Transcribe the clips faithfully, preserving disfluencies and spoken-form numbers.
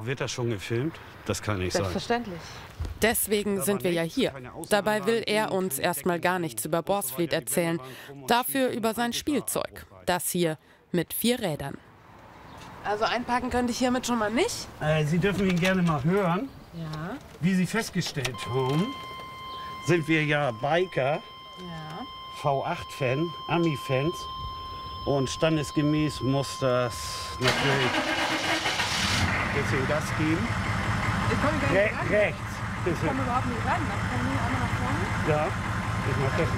Wird das schon gefilmt? Das kann nicht sein. Selbstverständlich. Deswegen sind wir ja hier. Dabei will er uns erstmal gar nichts über Borsfleet erzählen. Dafür über sein Spielzeug. Das hier mit vier Rädern. Also einparken könnte ich hiermit schon mal nicht. Äh, Sie dürfen ihn gerne mal hören. Ja. Wie Sie festgestellt haben, sind wir ja Biker, Ja. V acht Fan, Ami-Fans. Und standesgemäß muss das natürlich ein bisschen Gas geben. Ich komme gar Re nicht ran. rechts. Ich Bisschen. komme überhaupt nicht ran. Dann können wir einmal nach vorne. Ja, ich mach das.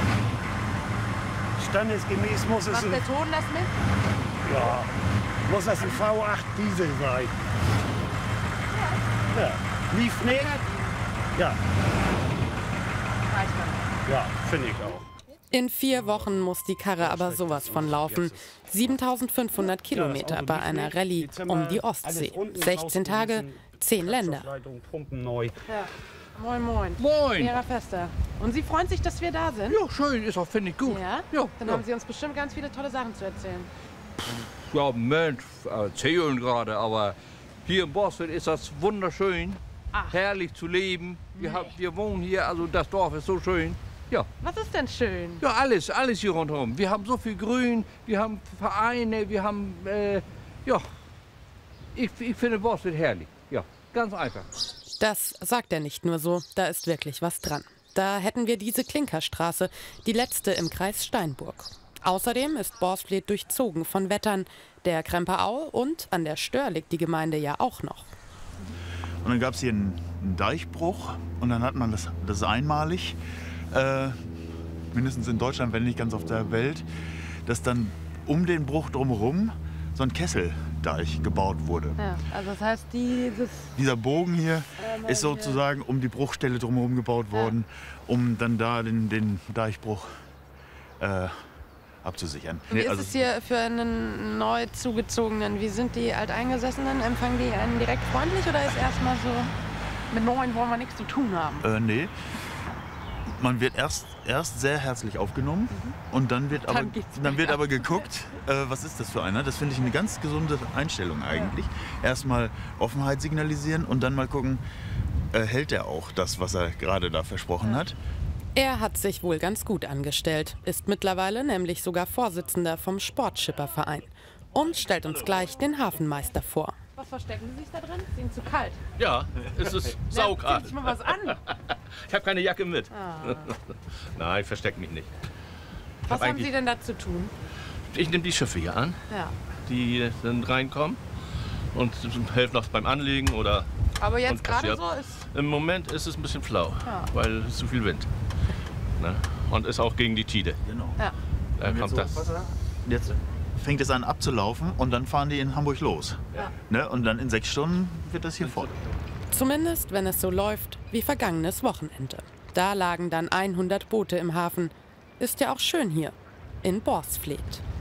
Standesgemäß muss es Macht ein, der Ton das mit? ja, muss das ein V acht Diesel sein. Ja. Lief nicht? Ja, Reicht dann. ja, finde ich auch. In vier Wochen muss die Karre aber sowas von laufen. siebentausendfünfhundert Kilometer bei einer Rallye um die Ostsee. sechzehn Tage, zehn Länder. Pumpen neu. Ja. Moin, moin. Moin. Vera Fester. Und Sie freuen sich, dass wir da sind? Ja, schön, ist auch, finde ich gut. Ja? Ja, Dann ja. haben Sie uns bestimmt ganz viele tolle Sachen zu erzählen. Ja, Mensch, erzählen gerade, aber hier in Borsfleet ist das wunderschön, Ach. herrlich zu leben. Wir, haben, wir wohnen hier, also das Dorf ist so schön. Ja, Was ist denn schön? ja, alles, alles hier rundherum. Wir haben so viel Grün, wir haben Vereine, wir haben, äh, ja, ich, ich finde Borsfleet herrlich. Ja, ganz einfach. Das sagt er nicht nur so, da ist wirklich was dran. Da hätten wir diese Klinkerstraße, die letzte im Kreis Steinburg. Außerdem ist Borsfleet durchzogen von Wettern, der Kremperau, und an der Stör liegt die Gemeinde ja auch noch. Und dann gab es hier einen, einen Deichbruch und dann hat man das, das ist einmalig, äh, mindestens in Deutschland, wenn nicht ganz auf der Welt, dass dann um den Bruch drumherum so ein Kesseldeich gebaut wurde. Ja, also das heißt, dieses... Dieser Bogen hier Einmal ist sozusagen um die Bruchstelle drumherum gebaut worden, um dann da den, den Deichbruch äh, abzusichern. Wie Nee, ist also es hier für einen neu zugezogenen? Wie sind die Alteingesessenen? Empfangen die einen direkt freundlich oder ist erstmal so, mit Neuen wollen wir nichts zu tun haben? Äh, nee. Man wird erst, erst sehr herzlich aufgenommen und dann wird aber, Dann geht's dann wird wieder. aber geguckt, äh, was ist das für einer. Das finde ich eine ganz gesunde Einstellung eigentlich. Erstmal Offenheit signalisieren und dann mal gucken, äh, hält er auch das, was er gerade da versprochen hat. Er hat sich wohl ganz gut angestellt, ist mittlerweile nämlich sogar Vorsitzender vom Sportschipperverein und stellt uns gleich den Hafenmeister vor. Was verstecken Sie sich da drin? Ist Ihnen zu kalt? Ja, es ist Ziehen saukalt. Sie sich mal was an. Ich habe keine Jacke mit. Ah. Nein, ich verstecke mich nicht. Was haben eigentlich- Sie denn da zu tun? Ich nehme die Schiffe hier an, Ja. die dann reinkommen und helfen noch beim Anlegen oder Aber jetzt Und gerade passiert. so ist... im Moment ist es ein bisschen flau, Ja. weil es ist zu viel Wind. Ne? Und ist auch gegen die Tide. Genau. Ja. Da Jetzt kommt so das. Wasser. Jetzt fängt es an abzulaufen und dann fahren die in Hamburg los. Ja. Ne? Und dann in sechs Stunden wird das hier voll. Zumindest, wenn es so läuft wie vergangenes Wochenende. Da lagen dann hundert Boote im Hafen. Ist ja auch schön hier in Borsfleet.